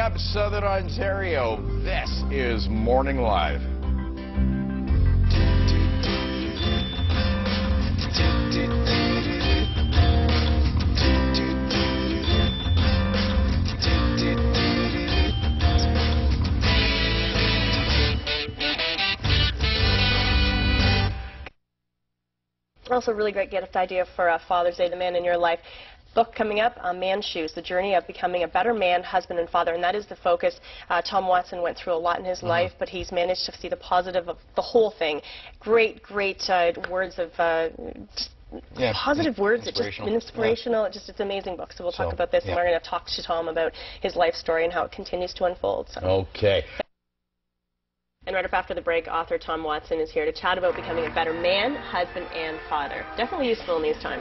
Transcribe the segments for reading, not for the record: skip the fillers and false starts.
up, Southern Ontario? This is Morning Live. Also, a really great gift idea for Father's Day, the man in your life. Book coming up, Man's Shoes, the journey of becoming a better man, husband, and father, and that is the focus. Tom Watson went through a lot in his life, but he's managed to see the positive of the whole thing. Great words of just positive words. It's just inspirational. Yeah. It's an amazing book. So we'll talk about this, and we're going to talk to Tom about his life story and how it continues to unfold. So. Okay. And right up after the break, author Tom Watson is here to chat about becoming a better man, husband, and father. Definitely useful in these times.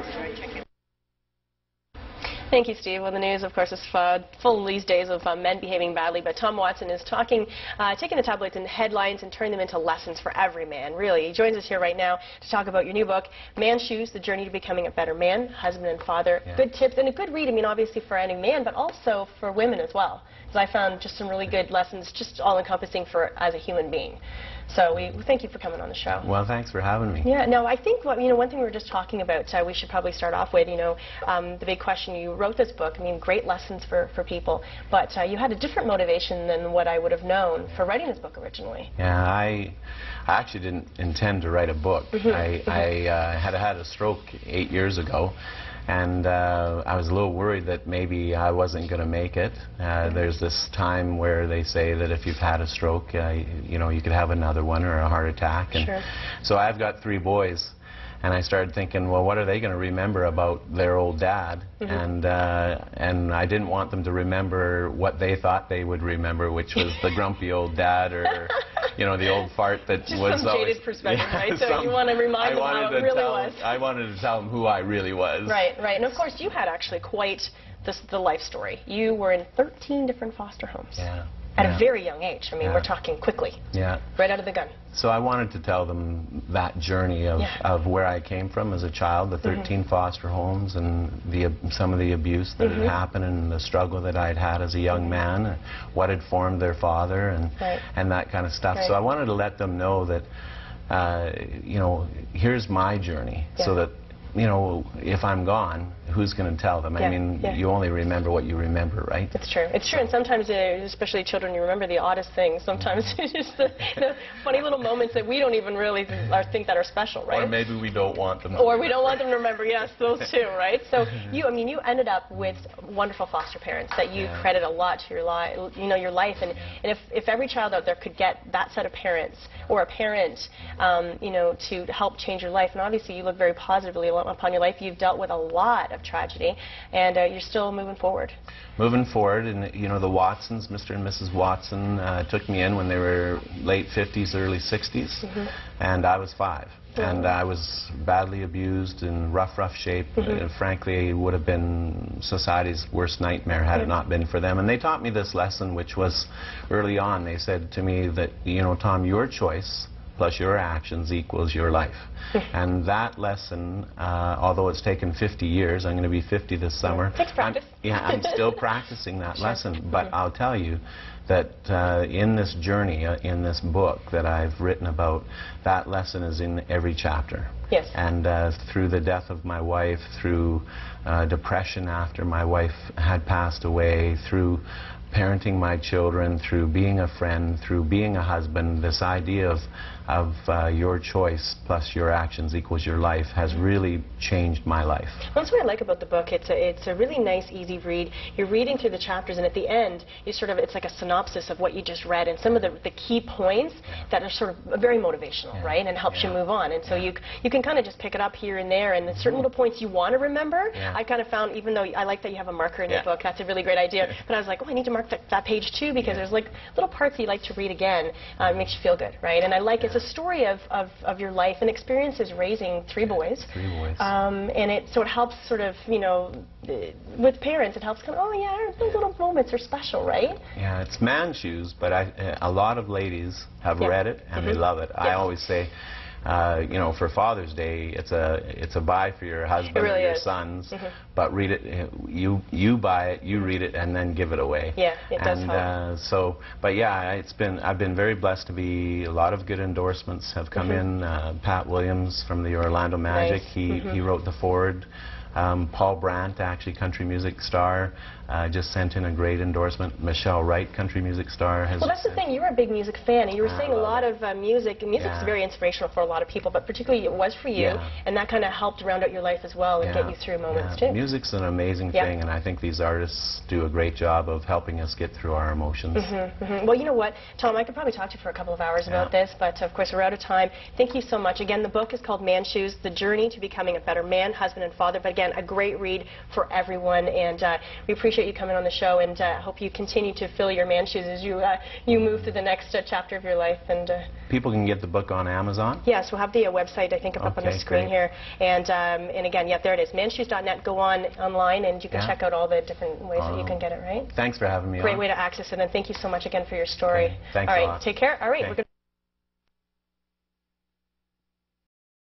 Thank you, Steve. Well, the news, of course, is full these days of men behaving badly, but Tom Watson is taking the tabloids and headlines and turning them into lessons for every man, really. He joins us here right now to talk about your new book, Man's Shoes, The Journey to Becoming a Better Man, Husband, and Father. Yeah. Good tips and a good read, I mean, obviously for any man, but also for women as well. Because I found just some really good lessons, just all-encompassing for as a human being. So we thank you for coming on the show. Well, thanks for having me. Yeah, no, I think one thing we were just talking about, we should probably start off with, the big question. You wrote this book, I mean, great lessons for people, but you had a different motivation than what I would have known for writing this book originally. Yeah, I actually didn't intend to write a book. I had a stroke 8 years ago. And I was a little worried that maybe I wasn't going to make it. There's this time where they say that if you've had a stroke, you could have another one or a heart attack. And so I've got 3 boys. And I started thinking, well, what are they going to remember about their old dad? And I didn't want them to remember what they thought they would remember, which was the grumpy old dad, or the old fart that just was some always jaded perspective, right? So you want to remind them how it really was. I wanted to tell them who I really was. Right, right. And of course, you had actually quite the life story. You were in 13 different foster homes. Yeah. At a very young age. I mean, we're talking quickly. Yeah. Right out of the gun. So I wanted to tell them that journey of where I came from as a child, the 13 foster homes, and some of the abuse that had happened, and the struggle that I'd had as a young man, what had formed their father, and that kind of stuff. So I wanted to let them know that, here's my journey, so that, if I'm gone, who's going to tell them? I mean, you only remember what you remember, right? It's true. It's true. And sometimes, especially children, you remember the oddest things. Sometimes it's just the funny little moments that we don't even really think that are special, right? Or maybe we don't want them. Or we don't want them to remember. Yes, those too, right? So you ended up with wonderful foster parents that you credit a lot to your life. And if every child out there could get that set of parents or a parent, to help change your life, and obviously you look very positively upon your life. You've dealt with a lot of tragedy, and you're still moving forward. Moving forward, and the Watsons, Mr. and Mrs. Watson, took me in when they were late 50s, early 60s, and I was 5. And I was badly abused, in rough shape. Frankly, it would have been society's worst nightmare had it not been for them. And they taught me this lesson, which was early on. They said to me that, Tom, your choice plus your actions equals your life. And that lesson, although it's taken 50 years, I'm going to be 50 this summer. Takes practice. I'm still practicing that lesson. But I'll tell you that in this journey, in this book that I've written about, that lesson is in every chapter. Yes. And through the death of my wife, through depression after my wife had passed away, through parenting my children, through being a friend, through being a husband, this idea of your choice plus your actions equals your life has really changed my life. That's what I like about the book. It's a really nice, easy read. You're reading through the chapters, and at the end, it's like a synopsis of what you just read, and some of the key points that are sort of very motivational, right, and helps you move on. And so you can kind of just pick it up here and there, and certain little points you want to remember. I kind of found, even though I like that you have a marker in your book, that's a really great idea, but I was like, oh, I need to mark that page too, because there's like little parts you like to read again. It makes you feel good, right? And I like it's a story of your life and experiences raising 3 boys. 3 boys. And so it helps sort of, with parents, it helps kind of, those little moments are special, right? Yeah, it's Man's Shoes, but a lot of ladies have read it and they love it. I always say, you know, for Father's Day, it's a buy for your husband really or your is. sons, but read it, you buy it, you read it, and then give it away. Yeah, it does and, help. So, but yeah, I've been very blessed to be, a lot of good endorsements have come in. Pat Williams from the Orlando Magic, Nice. he wrote the foreword. Paul Brandt, actually country music star, just sent in a great endorsement. Michelle Wright, country music star, has... Well, that's the thing. You're a big music fan, and you were I saying a love lot it. of music. And music's Yeah. very inspirational for a lot of people, but particularly it was for you, Yeah. and that kind of helped round out your life as well and get you through moments too. Music's an amazing Yeah. thing, and I think these artists do a great job of helping us get through our emotions. Well, you know what, Tom, I could probably talk to you for a couple of hours about this, but of course we're out of time. Thank you so much. Again, the book is called Man Shoes: The Journey to Becoming a Better Man, Husband, and Father. But again, a great read for everyone, and we appreciate you coming on the show, and hope you continue to fill your man shoes as you move through the next chapter of your life. And People can get the book on Amazon? yes, we'll have the website, I think, up on the Okay, screen great. here. And again, yeah, there it is, manshoes.net. Go online, and you can Yeah. check out all the different ways that you can get it, right? Thanks for having me Great on. way to access it, and thank you so much again for your story. Okay, thanks all a right, lot. take care. All right, Okay. we're going